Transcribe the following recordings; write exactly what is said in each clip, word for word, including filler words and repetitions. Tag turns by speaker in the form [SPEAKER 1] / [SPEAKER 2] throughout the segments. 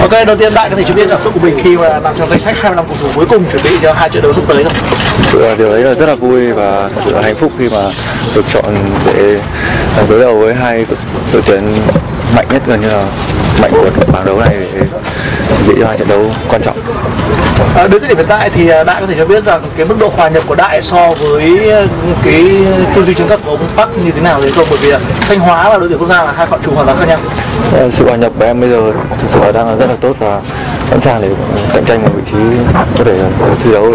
[SPEAKER 1] Ok, đầu tiên Đại có thể cho biết cảm xúc của mình khi mà nằm trong danh sách hai mươi lăm cầu thủ cuối cùng chuẩn bị cho hai trận đấu sắp tới không?
[SPEAKER 2] Thực sự là điều đấy là rất là vui và thật sự là hạnh phúc khi mà được chọn để đối đầu với hai đội tuyển mạnh nhất, gần như là mạnh của bảng đấu này để chuẩn bị cho hai trận đấu quan trọng.
[SPEAKER 1] À, đến thời điểm hiện tại thì Đại có thể cho biết rằng cái mức độ hòa nhập của Đại so với cái tư duy chiến thuật của ông Park như thế nào đấy không? Bởi vì Thanh Hóa và đội tuyển quốc gia là hai phạm trù hoàn toàn khác nhau.
[SPEAKER 2] Sự hòa nhập của em bây giờ thực sự là đang rất là tốt và sẵn sàng để cạnh tranh một vị trí có thể thi đấu.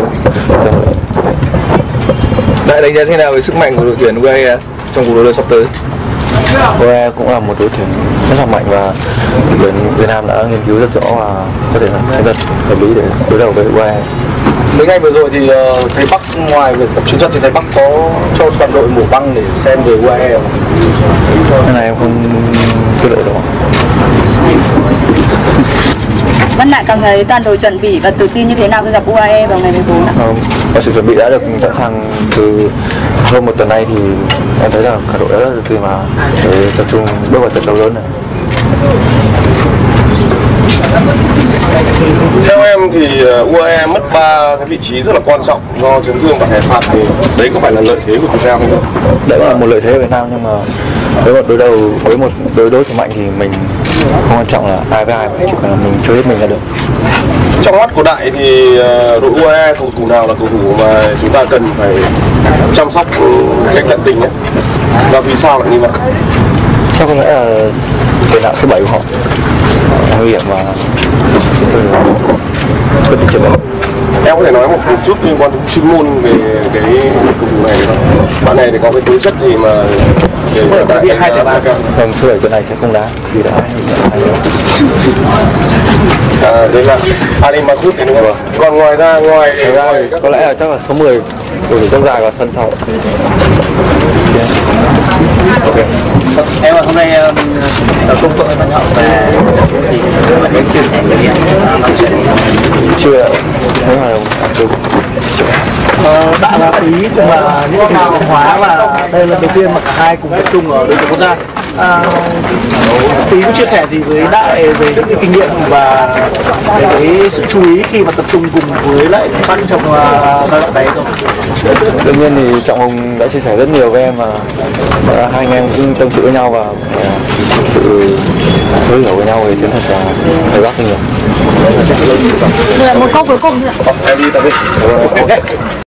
[SPEAKER 3] Đại đánh giá thế nào về sức mạnh của đội tuyển u a e trong cuộc đối đầu sắp tới?
[SPEAKER 2] u a e cũng là một đội tuyển rất là mạnh và đội tuyển Việt Nam đã nghiên cứu rất rõ và có thể là chiến thuật hợp lý để đối đầu với u a e.
[SPEAKER 4] Mấy ngày vừa rồi thì uh, thầy Bắc ngoài việc tập chiến thuật thì thầy Bắc có cho toàn đội mổ băng để xem về u a e không?
[SPEAKER 2] Cái này em không tiết lộ rõ.
[SPEAKER 5] Văn Đại cảm thấy toàn đội chuẩn bị và tự tin như thế nào khi gặp u a e vào ngày mười bốn ạ?
[SPEAKER 2] Và sự chuẩn bị đã được sẵn sàng từ hơn một tuần nay thì em thấy là cả đội đã rất tự tin mà để tập trung bước vào trận đấu lớn này.
[SPEAKER 3] Theo em thì u a e mất ba cái vị trí rất là quan trọng do chấn thương và thẻ phạt, thì đấy có phải là lợi thế của Việt Nam không?
[SPEAKER 2] Đấy là một lợi thế của Việt Nam, nhưng mà với một đối đầu với một đối đối thủ mạnh thì mình không quan trọng là ai với ai, chỉ cần là mình chơi hết mình là được.
[SPEAKER 3] Trong mắt của Đại thì đội u a e cầu thủ nào là cầu thủ mà chúng ta cần phải chăm sóc cách tận tình nhất, và vì sao lại như vậy?
[SPEAKER 2] Chắc có lẽ là tiền đạo số bảy của họ nguy hiểm và quyết định trận đấu.
[SPEAKER 3] Em có thể nói một chút liên quan đến chuyên môn về cái cầu thủ này không? Bạn này thì có cái tố chất gì mà
[SPEAKER 1] số bảy đã bị hai thẻ vàng?
[SPEAKER 2] Vâng, số bảy tuần này sẽ không đá vì đã hai rồi.
[SPEAKER 3] À, đây là Ali Mahmoud đúng không? Còn ngoài ra ngoài
[SPEAKER 2] Ngoài ra thì có lẽ là chắc là số mười cầu thủ tóc dài vào sân sau.
[SPEAKER 1] Okay. Em hôm nay ở công phượng với Nhậu và thì bạn có chia sẻ với em nói chuyện
[SPEAKER 2] chưa mấy hoạt động chưa.
[SPEAKER 1] Ờ, Bạn là ý chung là những cái Thanh Hóa và đây là đầu tiên mà cả hai cùng tập trung ở đội tuyển quốc gia. À, Tí có chia sẻ gì với Đại về những cái kinh nghiệm và về cái sự chú ý khi mà tập trung cùng với lại các bạn trong giai đoạn đấy không?
[SPEAKER 2] Đương nhiên thì Trọng Hùng đã chia sẻ rất nhiều với em và hai anh em cũng tâm sự với nhau và sự thấu hiểu với nhau về chiến thuật và thầy Bắc nhiều.
[SPEAKER 5] Một câu cuối cùng nữa.
[SPEAKER 3] em đi tập đi.